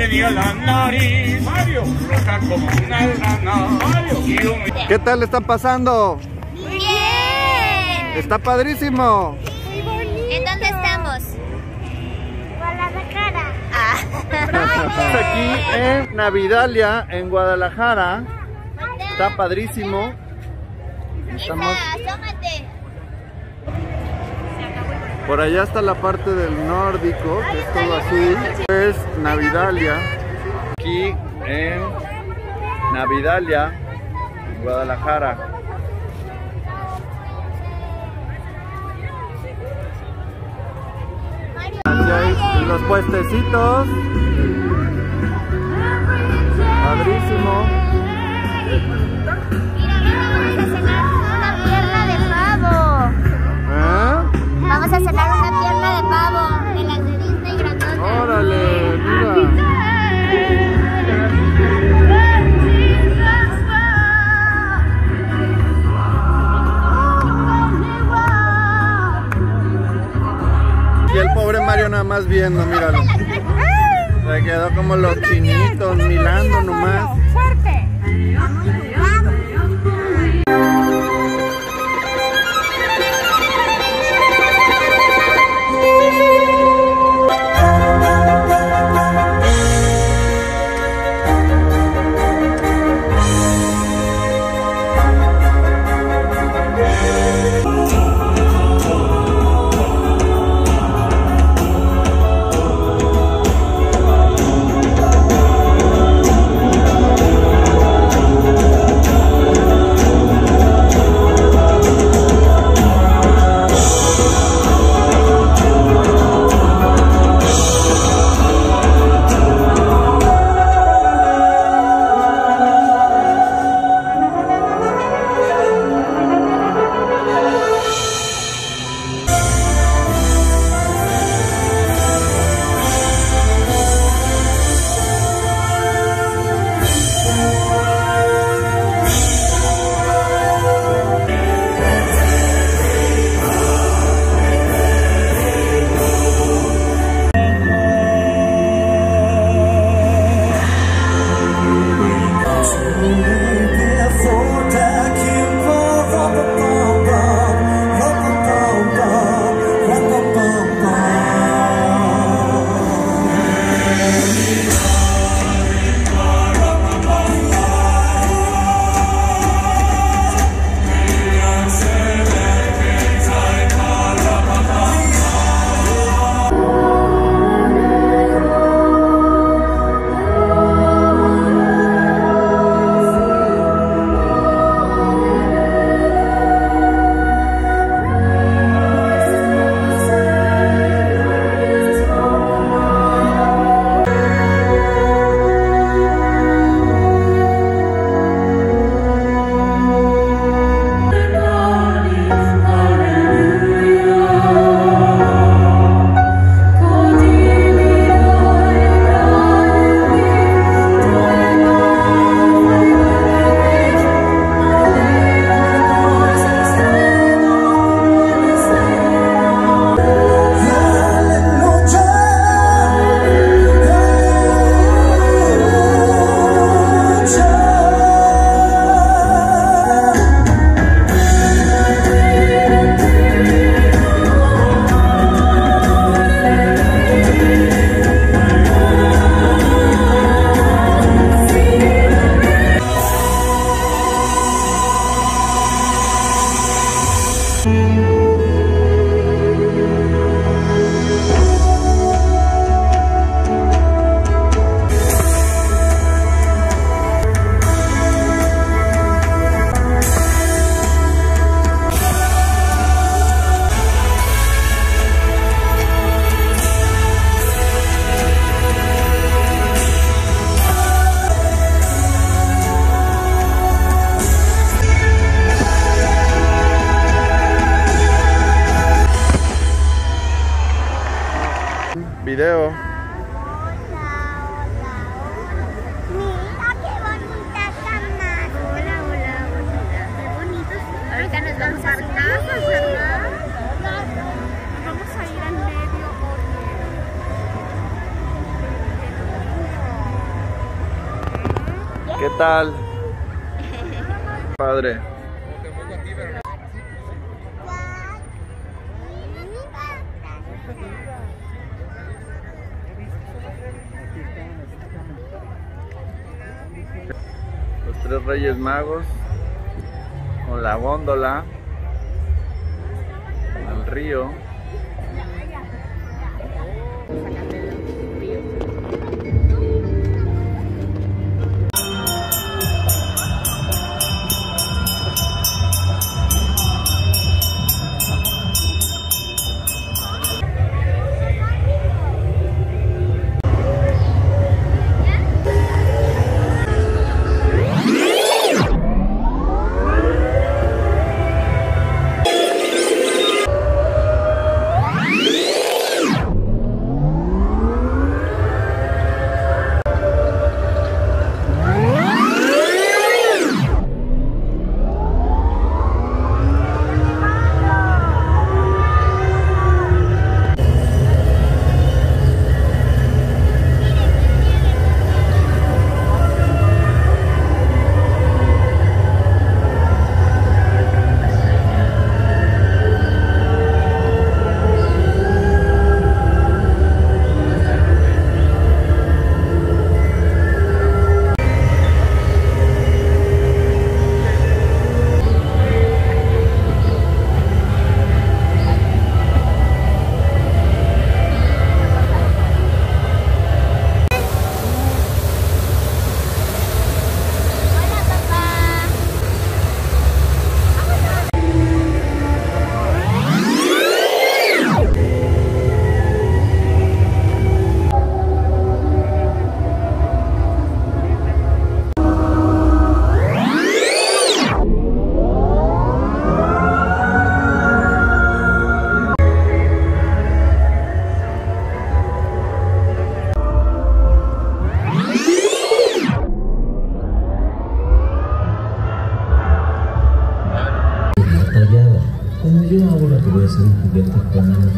tenía la nariz roja como una lana. ¿Qué tal le están pasando? ¡Muy bien! Está padrísimo. Muy bonito. ¿En dónde estamos? Guadalajara. Estamos aquí en Navidalia, en Guadalajara. Está padrísimo. Estamos... Asómate. Por allá está la parte del nórdico, que es todo azul. Es Navidalia, aquí en Navidalia, Guadalajara. Aquí hay los puestecitos. Padrísimo. Vamos a cenar una pierna de pavo de las de Disney grandota. Órale, mira. Y el pobre Mario nada más viendo, míralo. Se quedó como los chinitos, mirando nomás. ¡Fuerte! Video. Mira qué bonita cama. Hola, bonita. Qué bonitos. Ahorita nos vamos a casa, ¿verdad? Vamos a ir al Medio Oriente. tal? Padre. Los tres Reyes Magos con la góndola al río. Cuando yo ahora te voy a hacer un juguete con